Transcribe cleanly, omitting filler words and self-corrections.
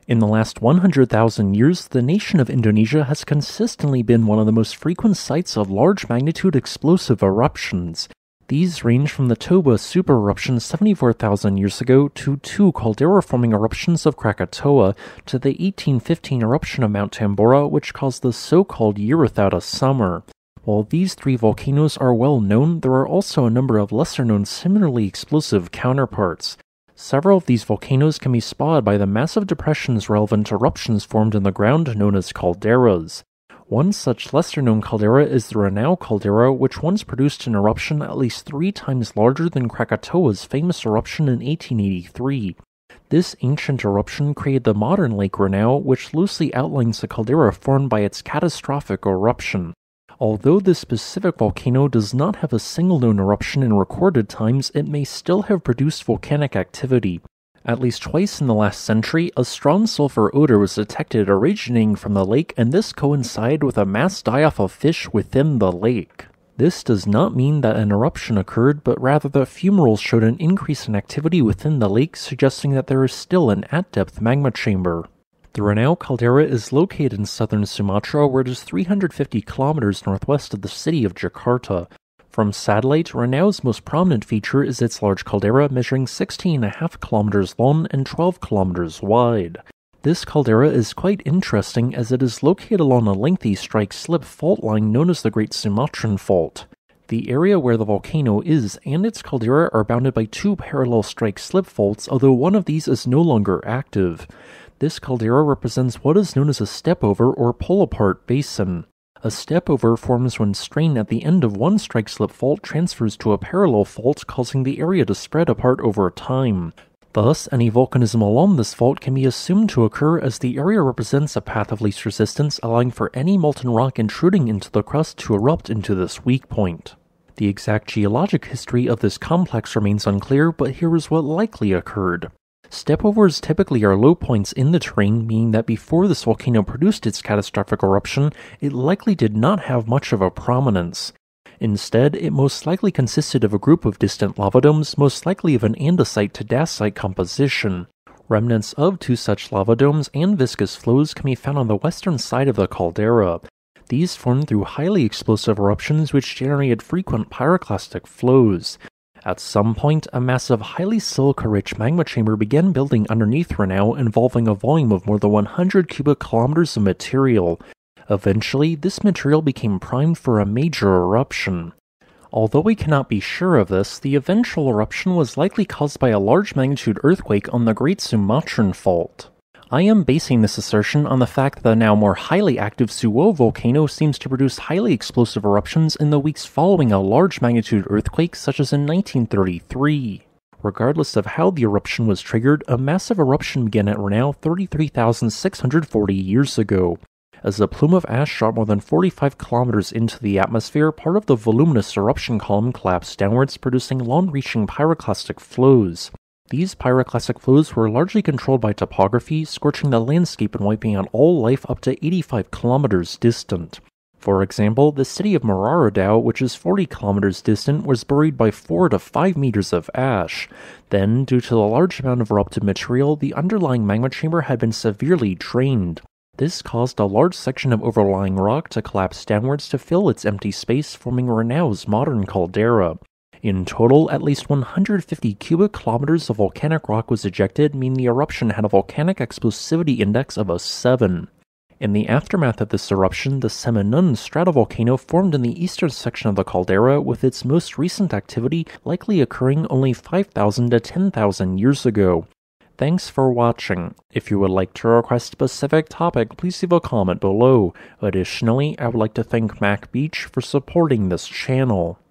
In the last 100,000 years, the nation of Indonesia has consistently been one of the most frequent sites of large magnitude explosive eruptions. These range from the Toba supereruption 74,000 years ago to two caldera-forming eruptions of Krakatoa to the 1815 eruption of Mount Tambora, which caused the so-called Year Without a Summer. While these three volcanoes are well known, there are also a number of lesser-known similarly explosive counterparts. Several of these volcanoes can be spotted by the massive depressions relevant to eruptions formed in the ground known as calderas. One such lesser-known caldera is the Ranau Caldera, which once produced an eruption at least 3 times larger than Krakatoa's famous eruption in 1883. This ancient eruption created the modern Lake Ranau, which loosely outlines the caldera formed by its catastrophic eruption. Although this specific volcano does not have a single known eruption in recorded times, it may still have produced volcanic activity. At least twice in the last century, a strong sulfur odor was detected originating from the lake, and this coincided with a mass die-off of fish within the lake. This does not mean that an eruption occurred, but rather that fumaroles showed an increase in activity within the lake, suggesting that there is still an at-depth magma chamber. The Ranau Caldera is located in southern Sumatra, where it is 350 kilometers northwest of the city of Jakarta. From satellite, Ranau's most prominent feature is its large caldera measuring 16.5 kilometers long and 12 kilometers wide. This caldera is quite interesting as it is located along a lengthy strike-slip fault line known as the Great Sumatran Fault. The area where the volcano is and its caldera are bounded by 2 parallel strike-slip faults, although one of these is no longer active. This caldera represents what is known as a step-over or pull-apart basin. A step-over forms when strain at the end of one strike-slip fault transfers to a parallel fault, causing the area to spread apart over time. Thus, any volcanism along this fault can be assumed to occur as the area represents a path of least resistance, allowing for any molten rock intruding into the crust to erupt into this weak point. The exact geologic history of this complex remains unclear, but here is what likely occurred. Stepovers typically are low points in the terrain, meaning that before this volcano produced its catastrophic eruption, it likely did not have much of a prominence. Instead, it most likely consisted of a group of distant lava domes, most likely of an andesite to dacite composition. Remnants of 2 such lava domes and viscous flows can be found on the western side of the caldera. These formed through highly explosive eruptions which generated frequent pyroclastic flows. At some point, a massive, highly silica-rich magma chamber began building underneath Ranau, involving a volume of more than 100 cubic kilometers of material. Eventually, this material became primed for a major eruption. Although we cannot be sure of this, the eventual eruption was likely caused by a large magnitude earthquake on the Great Sumatran Fault. I am basing this assertion on the fact that the now more highly active Suwo volcano seems to produce highly explosive eruptions in the weeks following a large magnitude earthquake such as in 1933. Regardless of how the eruption was triggered, a massive eruption began at Ranau 33,640 years ago. As a plume of ash shot more than 45 kilometers into the atmosphere, part of the voluminous eruption column collapsed downwards, producing long-reaching pyroclastic flows. These pyroclastic flows were largely controlled by topography, scorching the landscape and wiping out all life up to 85 kilometers distant. For example, the city of Maradao, which is 40 kilometers distant, was buried by 4 to 5 meters of ash. Then, due to the large amount of erupted material, the underlying magma chamber had been severely drained. This caused a large section of overlying rock to collapse downwards to fill its empty space, forming Ranau's modern caldera. In total, at least 150 cubic kilometers of volcanic rock was ejected, meaning the eruption had a volcanic explosivity index of a 7. In the aftermath of this eruption, the Maisonneuve stratovolcano formed in the eastern section of the caldera, with its most recent activity likely occurring only 5,000 to 10,000 years ago. Thanks for watching. If you would like to request a specific topic, please leave a comment below. Additionally, I would like to thank Mac Beach for supporting this channel.